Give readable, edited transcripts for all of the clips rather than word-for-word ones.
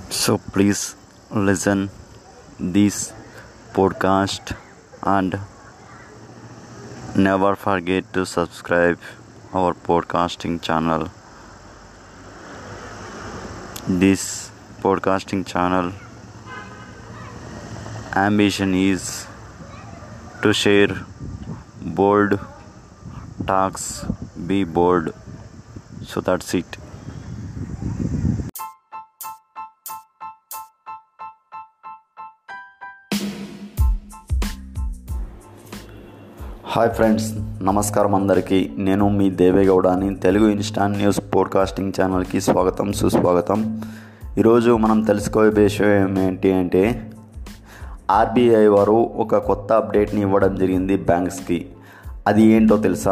So please listen this podcast and never forget to subscribe our podcasting channel. This podcasting channel ambition is to share bold talks, be bold. So that's it. Hi friends, నమస్కారం అందరికీ. నేను మీ దేవేగౌడని. Telugu instant news podcasting ఛానల్కి స్వాగతం, సుస్వాగతం. ఈరోజు మనం తెలుసుకోబోయే విషయం ఏంటి అంటే, ఆర్బీఐ వారు ఒక కొత్త అప్డేట్ని ఇవ్వడం జరిగింది బ్యాంక్స్కి. అది ఏంటో తెలుసా?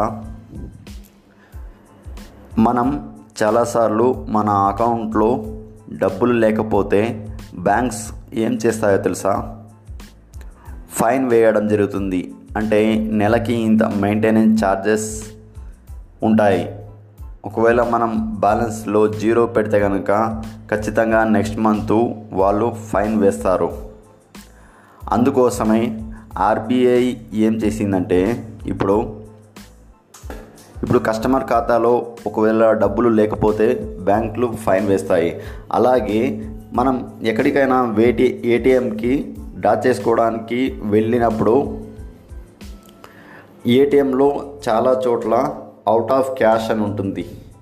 మనం చాలాసార్లు మన అకౌంట్లో డబ్బులు లేకపోతే బ్యాంక్స్ ఏం చేస్తాయో తెలుసా? ఫైన్ వేయడం జరుగుతుంది. అంటే నెలకి ఇంత మెయింటెనెన్స్ ఛార్జెస్ ఉంటాయి. ఒకవేళ మనం బ్యాలెన్స్లో జీరో పెడితే కనుక ఖచ్చితంగా నెక్స్ట్ మంత్ వాళ్ళు ఫైన్ వేస్తారు. అందుకోసమే ఆర్బీఐ ఏం చేసిందంటే, ఇప్పుడు కస్టమర్ ఖాతాలో ఒకవేళ డబ్బులు లేకపోతే బ్యాంకులు ఫైన్ వేస్తాయి. అలాగే మనం ఎక్కడికైనా ఏటీఎంకి డ్రా చేసుకోవడానికి వెళ్ళినప్పుడు ఏటీఎంలో చాలా చోట్ల అవుట్ ఆఫ్ క్యాష్ అని ఉంటుంది.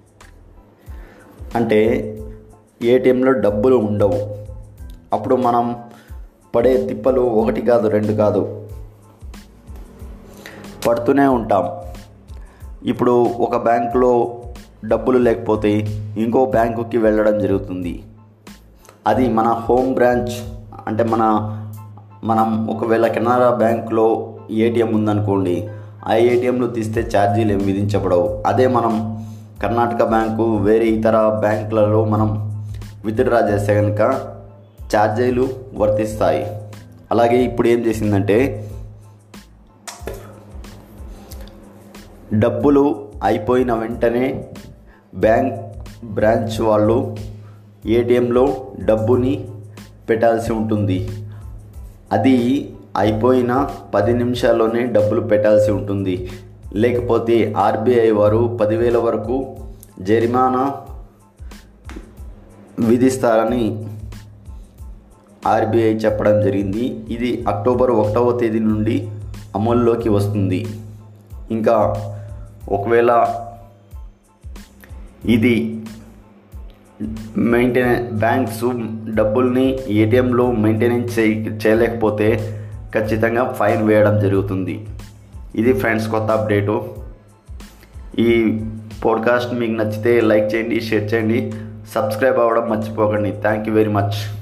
అంటే ఏటీఎంలో డబ్బులు ఉండవు. అప్పుడు మనం పడే తిప్పలు ఒకటి కాదు, రెండు కాదు, పడుతూనే ఉంటాం. ఇప్పుడు ఒక బ్యాంకులో డబ్బులు లేకపోతే ఇంకో బ్యాంకుకి వెళ్ళడం జరుగుతుంది. అది మన హోమ్ బ్రాంచ్. అంటే మనం ఒకవేళ కెనరా బ్యాంకులో ఏటీఎం ఉందనుకోండి, ఆ ఏటీఎంలు తీస్తే ఛార్జీలు ఏమి విధించబడవు. అదే మనం కర్ణాటక బ్యాంకు, వేరే ఇతర బ్యాంకులలో మనం విత్డ్రా చేస్తే కనుక ఛార్జీలు వర్తిస్తాయి. అలాగే ఇప్పుడు ఏం చేసిందంటే, డబ్బులు అయిపోయిన వెంటనే బ్రాంచ్ వాళ్ళు ఏటీఎంలో డబ్బుని పెట్టాల్సి ఉంటుంది. అది అయిపోయిన 10 నిమిషాల్లోనే డబ్బులు పెట్టాల్సి ఉంటుంది. లేకపోతే ఆర్బీఐ వారు 10,000 వరకు జరిమానా విధిస్తారని ఆర్బీఐ చెప్పడం జరిగింది. ఇది అక్టోబర్ 1వ తేదీ నుండి అమల్లోకి వస్తుంది. ఇంకా ఒకవేళ ఇది బ్యాంక్స్ డబ్బుల్ని ఏటీఎంలో మెయింటెనెన్స్ చేయలేకపోతే ఖచ్చితంగా ఫైన్ వేయడం జరుగుతుంది. ఇది ఫ్రెండ్స్ కొత్త అప్డేటు. ఈ పోడ్కాస్ట్ మీకు నచ్చితే లైక్ చేయండి, షేర్ చేయండి, సబ్స్క్రైబ్ అవ్వడం మర్చిపోకండి. Thank you very much.